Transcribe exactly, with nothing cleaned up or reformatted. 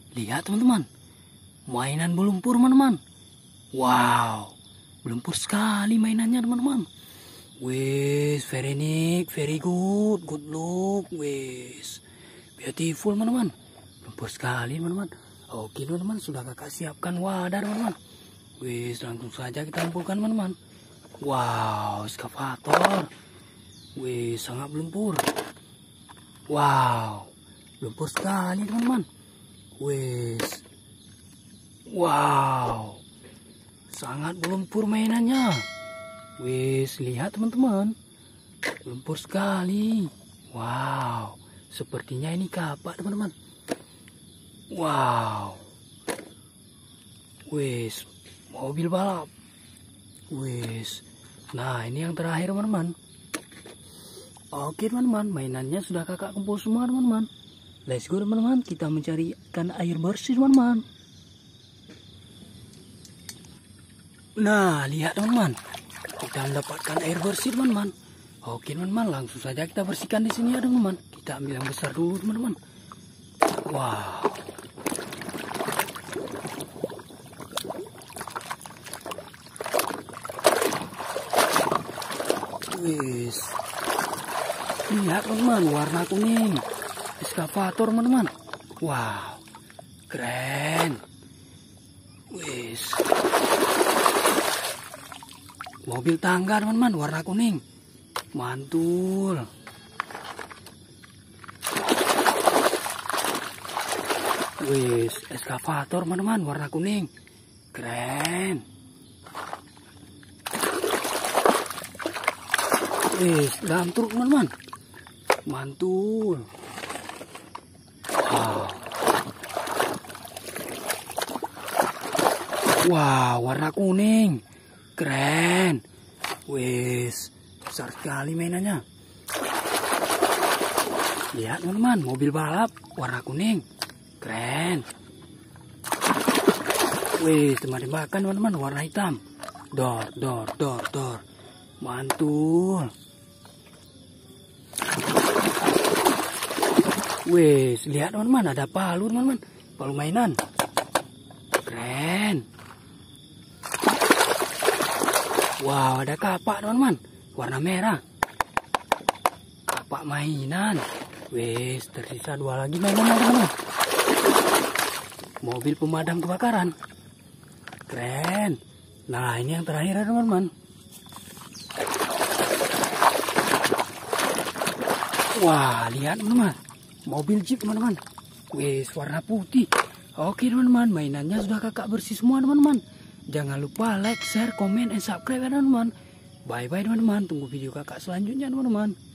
lihat teman-teman. Mainan berlumpur teman-teman. Wow, berlumpur sekali mainannya teman-teman. Wes, very nice, very good, good look, wes, beautiful teman-teman. Berlumpur sekali teman-teman. Oke teman-teman, sudah kakak siapkan wadah teman-teman. Wes, langsung saja kita lumpurkan teman-teman. Wow, eskavator. Wes, sangat berlumpur. Wow, berlumpur sekali teman-teman. Wes, wow, sangat berlumpur mainannya. Wes, lihat teman-teman, berlumpur sekali. Wow, sepertinya ini kapak teman-teman. Wow, wes, mobil balap. Wes, nah ini yang terakhir teman-teman. Oke teman-teman, mainannya sudah kakak kumpul semua teman-teman. Let's go teman-teman, kita mencari ikan air bersih teman-teman. Nah, lihat teman-teman, kita mendapatkan air bersih teman-teman. Oke teman-teman, langsung saja kita bersihkan di sini ya teman-teman. Kita ambil yang besar dulu teman-teman. Wow. Wis. Lihat teman-teman, warna kuning. Eskavator teman-teman. Wow. Keren. Wis. Mobil tangga teman-teman, warna kuning. Mantul. Wis, eskavator teman-teman, warna kuning. Keren. Wis, dalam truk teman-teman. Mantul. Wow. Wow, warna kuning. Keren. Wes, besar sekali mainannya. Lihat teman-teman, mobil balap warna kuning. Keren. Wes, tembak-tembakan teman-teman warna hitam. Dor, dor, dor, dor. Mantul. Wes, lihat teman-teman, ada palu teman-teman. Palu mainan. Keren. Wow, ada kapak teman-teman, warna merah. Kapak mainan. Wes, tersisa dua lagi mainan teman-teman. Mobil pemadam kebakaran. Keren. Nah, ini yang terakhir teman-teman. Wah, lihat teman-teman, mobil jeep teman-teman. Wes, warna putih. Oke teman-teman, mainannya sudah kakak bersih semua teman-teman. Jangan lupa like, share, komen, dan subscribe ya teman-teman. Bye-bye teman-teman. Tunggu video kakak selanjutnya teman-teman.